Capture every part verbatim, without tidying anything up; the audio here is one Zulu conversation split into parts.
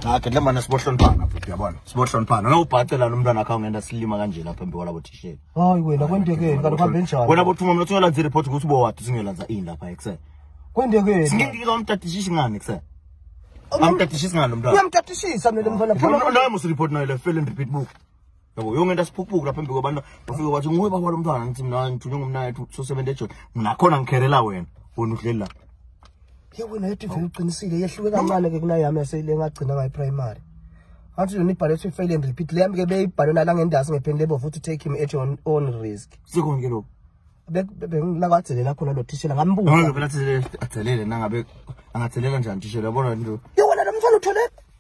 Cha ke lemana sibohloniphana futhi uyabona. Sibohloniphana. Ngawubhatela nomntwana akho ngenda silima kanje lapha embi kwalabo thishe. Hayi wena kwendeke kanti kuhambe njani? Wena bothuma mina uthola report ukuthi ubo wathi singelanza ini lapha ekuse. Kwendeke. Singeke ngomtatishisi ngani ekuse. Amtatishisi ngani umntwana? Uyamtatishisa mina mfana phuma naye musi report nayo le fail and repeat book. Yabo yonke into siphuphuka lapha embi kwabantu bafika bathi nguwe baba lo mntwana ngithi mina ngithunywe ngumnaye so seven ejoni. Mina khona ngikherela wena. Wona udleli la. Ke wena ethi vele uqinisile yehluke kancane ke kunayo yami yaseyile ngagcina ngayi primary. Athi yona ibhale ethi fail and repeat le ke beyibhale la ngendasi ngephendlebo futhi take him at your own risk. Sikonke lokho. Bengilakatselela khona lo thishela ngambuza. Hayi phela athelele athelele nangabe angathelela njani thishela yabona into. Yo wena lomfana uthole.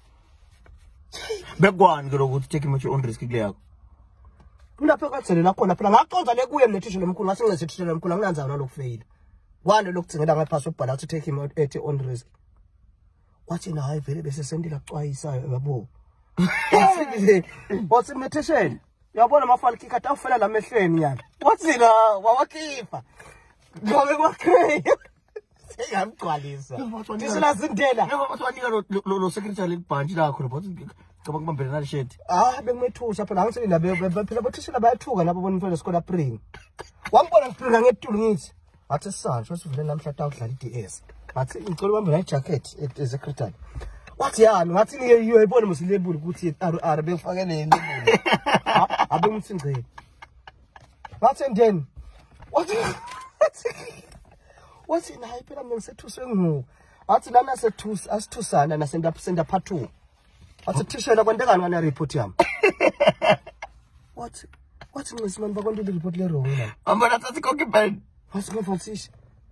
Bekwani ke lokuthi take him at your own risk kule yakho. Kulapho katselela khona phela ngaconza le kuye mnethishela omkhulu ngase ngesithishela omkhulu anginanza wona lokufeyila. Kwani lokucingela ngaphasi ubhala to take him at your own risk. Wathi na hayi vele bese sendela cwayisa yabo. Wathi methesheni. Uyabona mafali kika tawufela la mehlweni yana. Wathi na wawakifa. Ngobe kwakhe. Seyamgcwalisa. Tisela zindela. Ngoba bathi wanika lo lo secretary lebhanji lakho lo bathi ngicabanga kubambelana le shit. Ah bengimethusha phela ngisele nabe phela bothishela bayathuka labo bona mfana sikole spring. Wambona spring ngetulu ngithi. Wathi sisanje wathi vele namhla tawudlala i-D S. Wathi ngicela ubambe la jacket as secretary. Wathi yani ngathi niye uyibona musilebuli ukuthi R R befakele lebuli. Abe ngitsinqele. Wathi ndeni. Wathi wathi nayi phela mina ngisethuswe nguwo. Wathi lana sethusa asithusana nasenda senda part two. Wathi thishela kwente ngani ngana report yami. Wathi wathi ngisimani bakwente le report le wrong la. Ambona thathi konke ben. Wasikufundisha.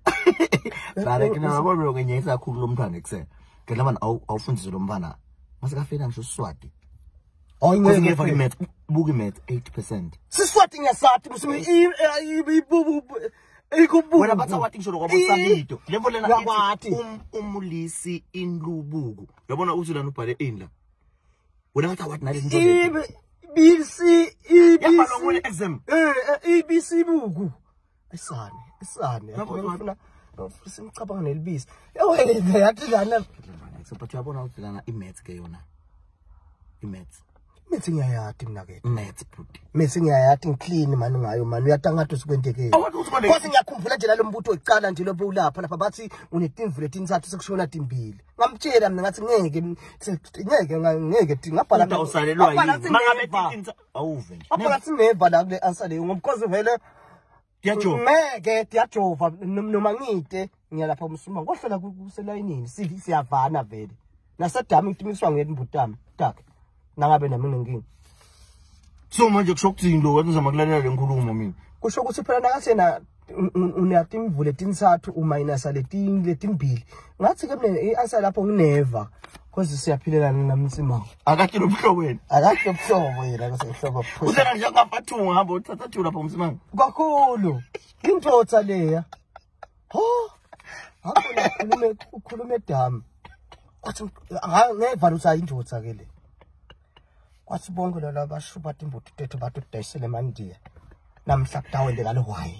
Bale kina ngabona lo ngenyisa kakhulu lo mntwana ekuse. Ke lamana awufundise lo mfana. Masakafika ngisho Siswati. Hayi ngeke fake math buki math eighty percent. Siswati ngiyasathi musimi ibubu ikububu. Wena batha wathi ngisho lokho sabito. Lembo lena ithi umulisi inlubuku. Uyabona uthi lana ubhale indla. Wena batha wathi nale into. B C E B yabhalwa ngone exam. Eh E B C buku. Isane, isane. Ngifuna simcabanga nelibisi. Yewena yathi lana so but uyabona ukuthi lana imaths ke yona. Imaths. Maths ngiyayathi mina ke. Maths futhi. Maths ngiyayathi ngiclean mani ngayo mani uyatangathi usikwenteke. Kodwa ngiyakhumbula nje lalombuto wecala nje lobo ulapha lapha bathi unetimvu letintsathu sekushona timbili. Ngamtshela mina ngathi ngeke ngeke ngeke ngabhala usalelwa yini. Mangabe tintsathu awuve nje. Apha ngathi neva la kule answer leyo ngomkhozi vele Diyajova. Ngeke diyajova noma ngide ngiyalapha umsuma ngohlela kuselayinini sithi siyavana vele. Nasadami utimiswa ngembutami. Tak. Nangabe nami nginenkinga. So manje kushokuthini lo wenza makulalela lenkulumo mina. Kusho ukuthi phela nakasena unatimvu letintsathu uminus letin letimbili. Ngathi ke mina i-answer lapho ngineva. Cause siyaphilela namsima. Akathi lo buhlobo wena. Akathi lo buhlobo yena kusehlobo. Usena nje ngafathu ngihamba uthatha thula lapha umsimanga. Kakhulu. Intotha leya. Ho. Hakhona ukhulume ukhulume dam. Kwathi ngeva usa intotha ke le. Kwathi bonke laba bashuba timbuti tethu bathu dayisele mandiya. Namhla kutawende ngalo why.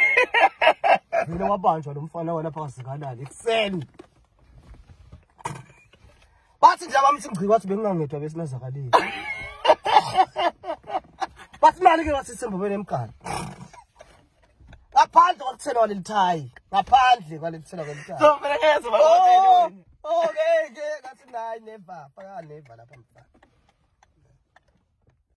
Mina wabanjwa lo mfana wena phakathi kanali ekseni. Bathi nje abamthingci kwathi bengingangedwa besinazakalile. Bathi mali ke wathi Sembo bene emgana. Ngaphandle kwakuthela walelithayi. Ngaphandle kwalelithela kwelithayi. So mina ngeze bakwathe wena. Okay, ke ngathi nayi never, phaka never lapha mfana.